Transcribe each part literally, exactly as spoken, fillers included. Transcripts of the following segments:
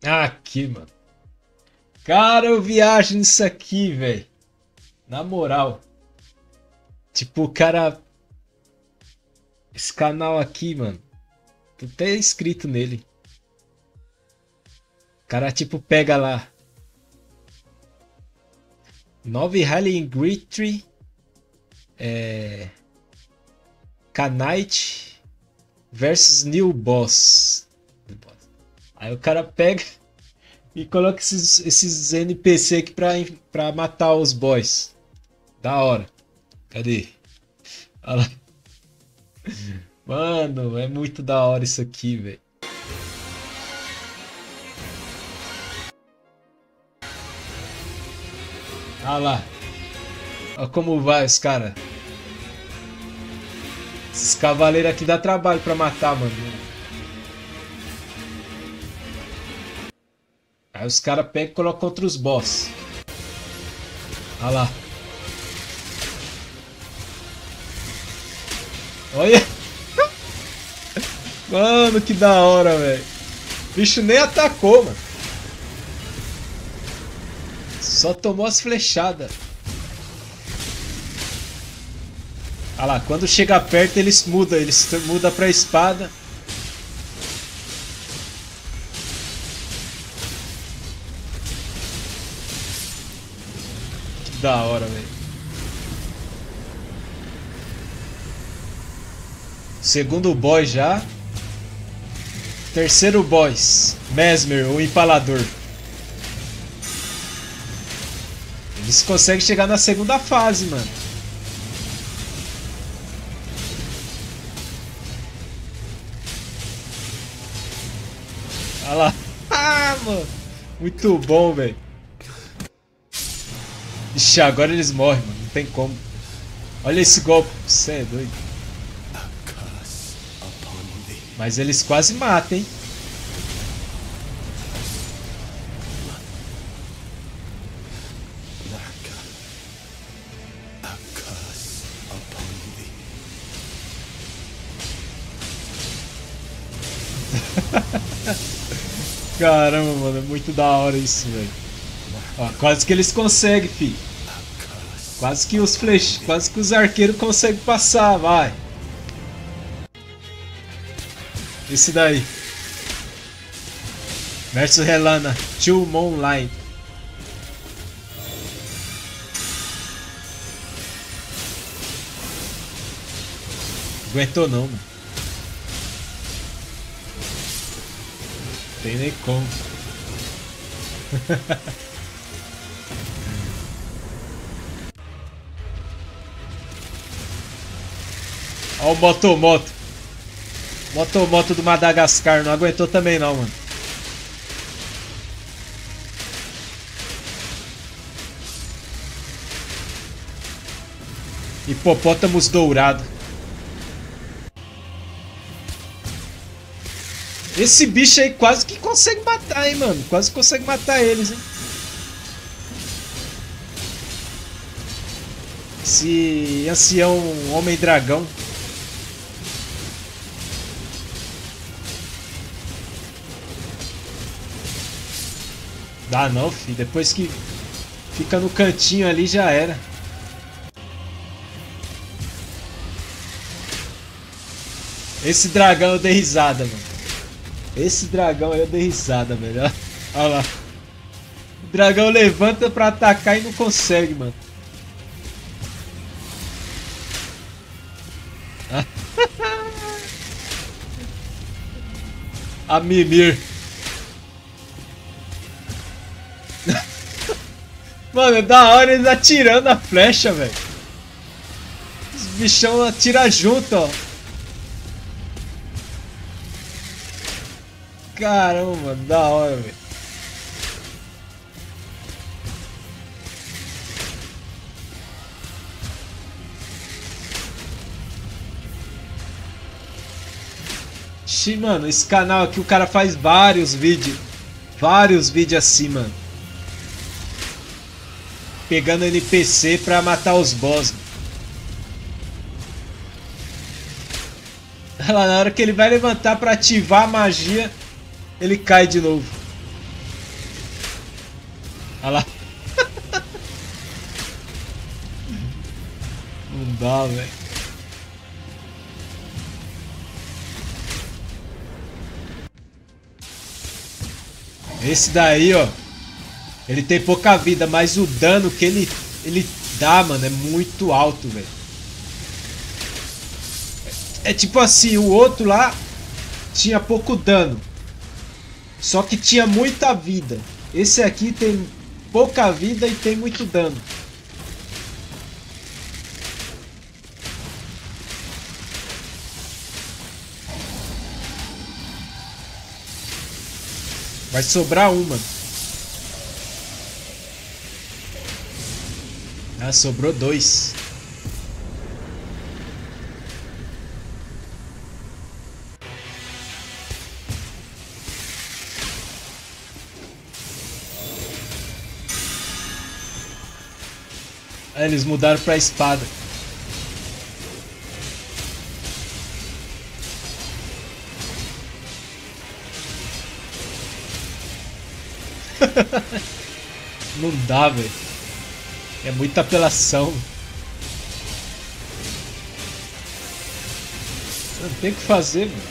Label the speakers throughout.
Speaker 1: Aqui, mano. Cara, eu viajo nisso aqui, velho. Na moral. Tipo, o cara. Esse canal aqui, mano. Tu até inscrito nele. O cara, tipo, pega lá. Nove Rally Ingritry. É. Knight versus New Boss. Aí o cara pega e coloca esses, esses N P C aqui pra, pra matar os boys. Da hora. Cadê? Olha lá. Mano, é muito da hora isso aqui, velho. Olha lá. Olha como vai os caras. Esses cavaleiros aqui dá trabalho pra matar, mano. Aí os caras pegam e colocam contra os boss. Olha lá. Olha. Mano, que da hora, velho. O bicho nem atacou, mano. Só tomou as flechadas. Olha lá, quando chega perto eles mudam. Eles mudam pra espada. Que da hora, velho. Segundo boss já. Terceiro boss. Mesmer, o empalador. Eles conseguem chegar na segunda fase, mano. Olha lá. Ah, mano. Muito bom, velho. Ixi, agora eles morrem, mano. Não tem como. Olha esse golpe. Você é doido. Mas eles quase matam, hein? Caramba, mano, é muito da hora isso, velho. Ó, quase que eles conseguem, fi. Quase que os flech... quase que os arqueiros conseguem passar, vai. Esse daí. Versus Helena, Two Moonlight. Aguentou não, mano. Tem nem como. Olha o motomoto. Motomoto do Madagascar. Não aguentou também não, mano. Hipopótamos dourado. Esse bicho aí quase que consegue matar, hein, mano. Quase consegue matar eles, hein. Esse ancião homem-dragão. Dá não, filho. Depois que fica no cantinho ali já era. Esse dragão eu dei risada, mano. Esse dragão aí eu dei risada, velho. Olha lá. O dragão levanta pra atacar e não consegue, mano. A Mimir. Mano, é da hora eles atirando a flecha, velho. Os bichão atiram junto, ó. Caramba, mano, da hora, velho. Ixi, mano, esse canal aqui o cara faz vários vídeos. Vários vídeos assim, mano. Pegando N P C pra matar os boss. Olha lá, na hora que ele vai levantar pra ativar a magia, ele cai de novo. Olha lá. Não dá, velho. Esse daí, ó. Ele tem pouca vida, mas o dano que ele, ele dá, mano, é muito alto, velho. É, é tipo assim, o outro lá tinha pouco dano. Só que tinha muita vida. Esse aqui tem pouca vida e tem muito dano. Vai sobrar uma. Ah, sobrou dois. Ah, eles mudaram pra espada. Não dá, velho. É muita apelação. Não tem o que fazer, mano.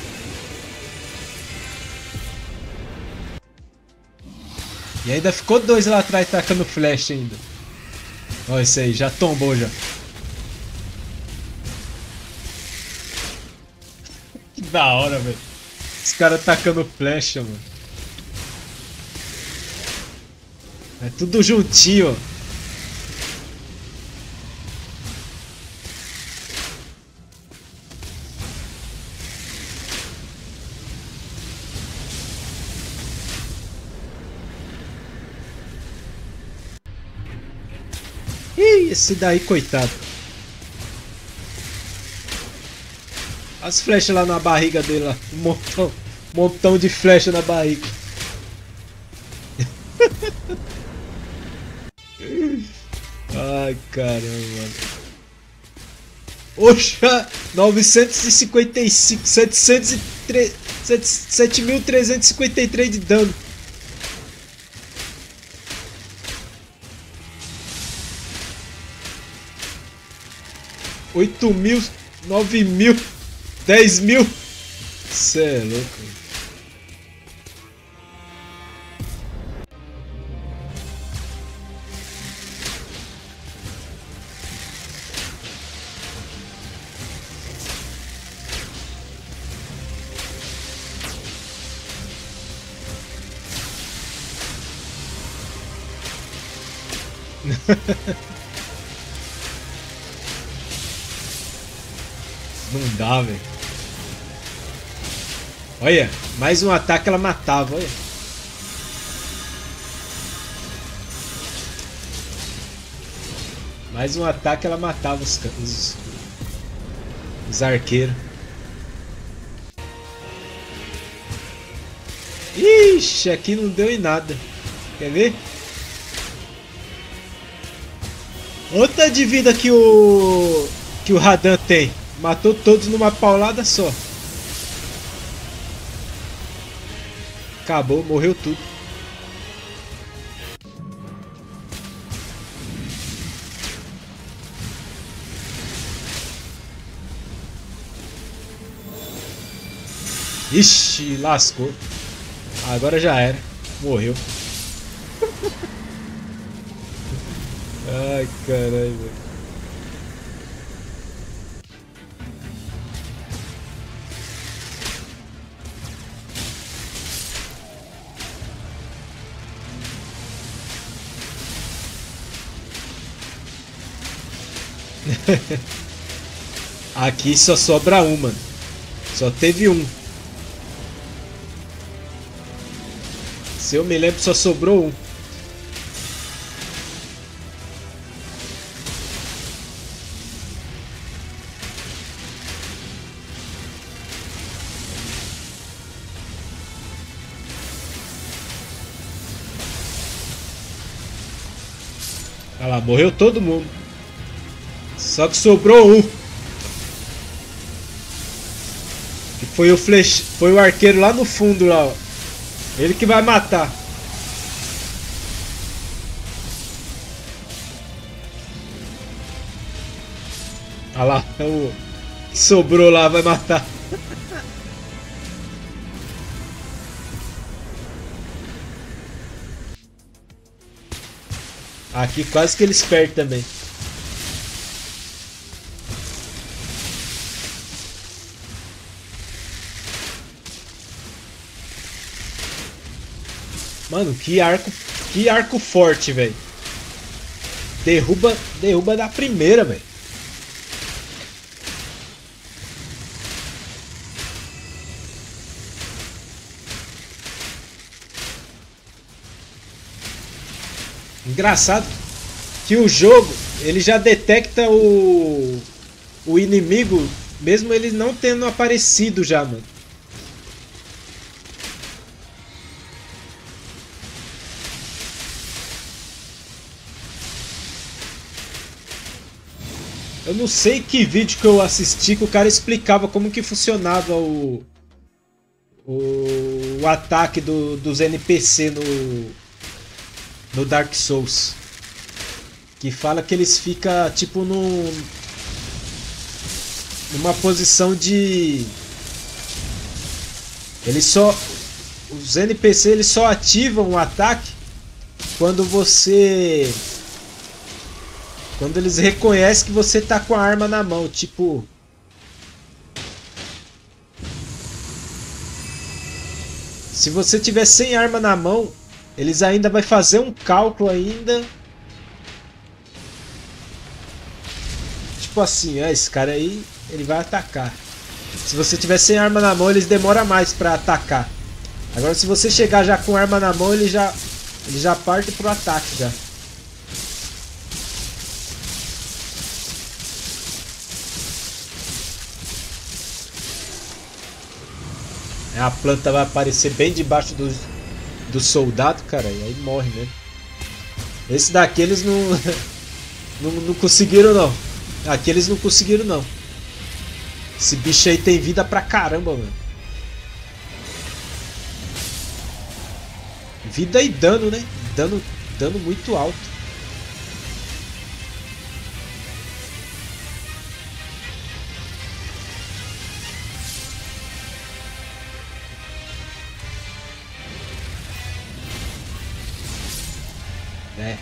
Speaker 1: E ainda ficou dois lá atrás tacando flecha ainda. Olha isso aí, já tombou já. Que da hora, velho. Os caras tacando flecha, mano. É tudo juntinho, ó. Ih, esse daí, coitado. As flechas lá na barriga dele, lá. Um montão, um montão de flecha na barriga. Ai, caramba, mano. Oxa, novecentos e cinquenta e cinco, setecentos e três, sete mil trezentos e cinquenta e três de dano. oito mil, nove mil, dez mil. Cê é louco. Não dá, velho. Olha, mais um ataque ela matava, olha. Mais um ataque ela matava os, os, os arqueiros. Ixi, aqui não deu em nada. Quer ver? Outra de vida que o que o Radan tem. Matou todos numa paulada só. Acabou, morreu tudo. Ixi, lascou. Agora já era. Morreu. Ai, caralho, velho. Aqui só sobra uma. Só teve um. Se eu me lembro, só sobrou um. Olha lá, morreu todo mundo. Só que sobrou um. Que foi o flech... foi o arqueiro lá no fundo lá, ó. Ele que vai matar. Olha lá, o que sobrou lá vai matar. Aqui quase que eles perdem também. Mano, que arco, que arco forte, velho. Derruba, derruba da primeira, velho. Engraçado que o jogo, ele já detecta o o inimigo mesmo ele não tendo aparecido já, mano. Eu não sei que vídeo que eu assisti que o cara explicava como que funcionava o o, o ataque do, dos N P C no no Dark Souls. Que fala que eles ficam tipo num numa posição de eles só os N P C eles só ativam o ataque quando você quando eles reconhecem que você tá com a arma na mão, tipo se você tiver sem arma na mão, eles ainda vai fazer um cálculo ainda. Tipo assim, ah, esse cara aí, ele vai atacar. Se você tiver sem arma na mão, eles demoram mais pra atacar. Agora se você chegar já com arma na mão, ele já ele já parte pro ataque já. A planta vai aparecer bem debaixo do, do soldado, cara, e aí morre mesmo. Esse daqui eles não, não, não conseguiram não. Aqui eles não conseguiram não. Esse bicho aí tem vida pra caramba, mano. Vida e dano, né? Dano, dano muito alto. É.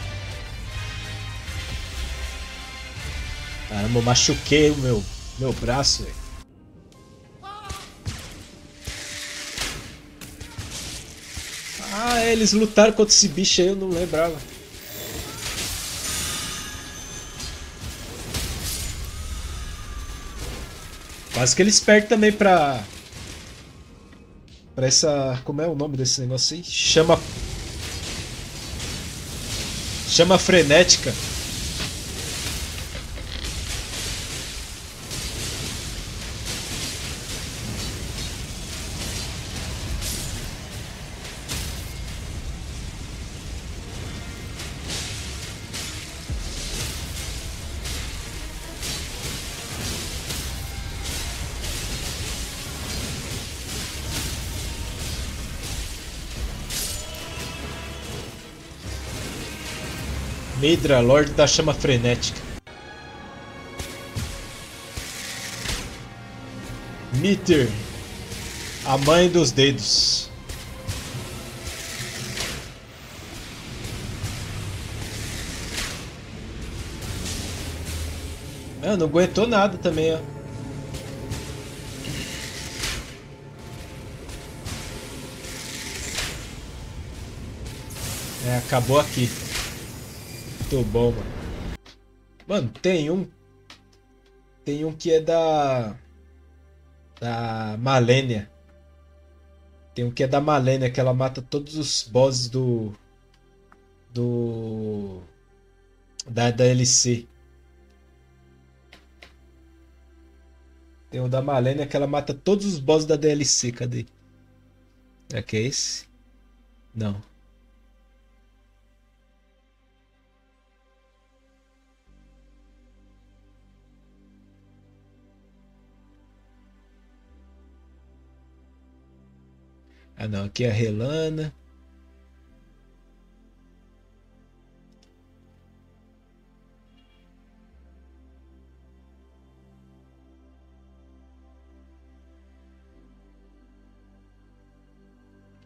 Speaker 1: Caramba, eu machuquei o meu, meu braço, velho. Ah, eles lutaram contra esse bicho aí, eu não lembrava. Quase que eles perdem também pra... Pra essa... Como é o nome desse negócio aí? Chama... Chama frenética. Midra, Lorde da Chama Frenética. Miter, a mãe dos dedos. Ah, não aguentou nada também, ó. É, acabou aqui. Muito bom, mano. Mano, tem um. Tem um que é da. Da Malenia. Tem um que é da Malenia, que ela mata todos os bosses do. Do. Da D L C. Tem um da Malenia que ela mata todos os bosses da D L C. Cadê? É que é esse? Não. Ah não, aqui é a Relana.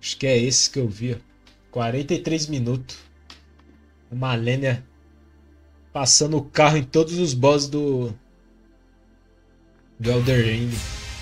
Speaker 1: Acho que é esse que eu vi, ó. quarenta e três minutos. A Malenia passando o carro em todos os bosses do... do Elden Ring.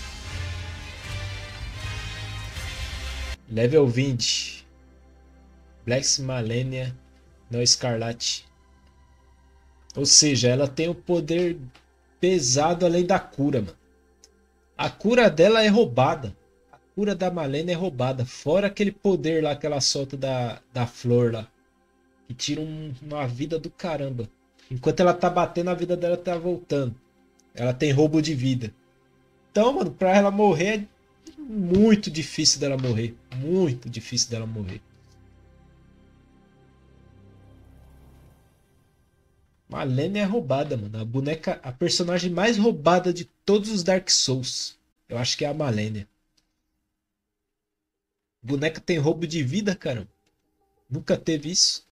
Speaker 1: Level vinte. Black Malenia no Escarlate. Ou seja, ela tem o poder pesado além da cura, mano. A cura dela é roubada. A cura da Malenia é roubada. Fora aquele poder lá que ela solta da, da flor lá. Que tira um, uma vida do caramba. Enquanto ela tá batendo, a vida dela tá voltando. Ela tem roubo de vida. Então, mano, pra ela morrer é muito difícil dela morrer. Muito difícil dela morrer. Malenia é roubada, mano. A boneca, a personagem mais roubada de todos os Dark Souls. Eu acho que é a Malenia. Boneca tem roubo de vida, cara. Nunca teve isso.